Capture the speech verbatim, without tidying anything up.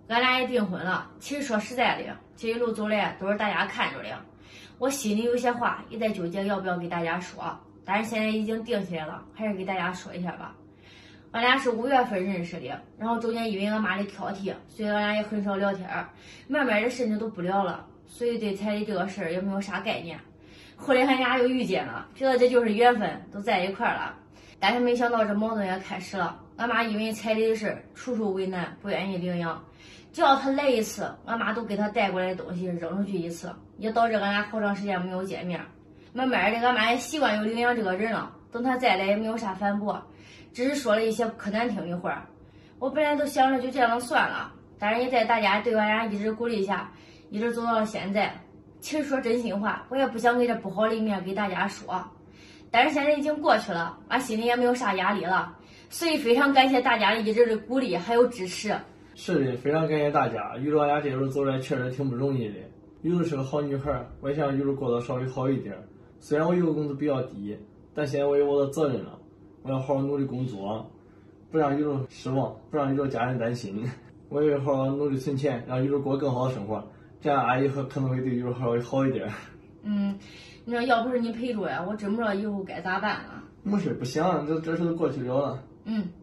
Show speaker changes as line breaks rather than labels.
俺俩也订婚了。其实说实在的，这一路走来都是大家看着的。我心里有些话也在纠结要不要给大家说，但是现在已经定下来了，还是给大家说一下吧。俺俩是五月份认识的，然后中间因为俺妈的挑剔，所以俺俩也很少聊天，慢慢的甚至都不聊了，所以对彩礼这个事儿也没有啥概念。后来俺俩又遇见了，觉得这就是缘分，都在一块儿了。但是没想到这矛盾也开始了。俺妈因为彩礼的事处处为难，不愿意领养。只要他来一次，俺妈都给他带过来的东西扔出去一次，也导致俺俩好长时间没有见面。慢慢的，俺妈也习惯有领养这个人了。等他再来，也没有啥反驳，只是说了一些不可难听的话。我本来都想着就这样算了，但是也在大家对俺俩一直鼓励下，一直走到了现在。其实说真心话，我也不想给这不好的一面给大家说，但是现在已经过去了，俺心里也没有啥压力了，所以非常感谢大家一直的鼓励还有支持。
是的，非常感谢大家。玉茹俺俩这路走来确实挺不容易的。玉茹是个好女孩，我也想玉茹过得稍微好一点。虽然我有工资比较低，但现在我有我的责任了，我要好好努力工作，不让玉茹失望，不让玉茹家人担心。我也好好努力存钱，让玉茹过更好的生活，这样俺以后可能会对玉茹稍微好一点。
嗯，你说要不是你陪着呀，我真不知道以后该咋办了。
没事，不想，这这事都过去了了。
嗯。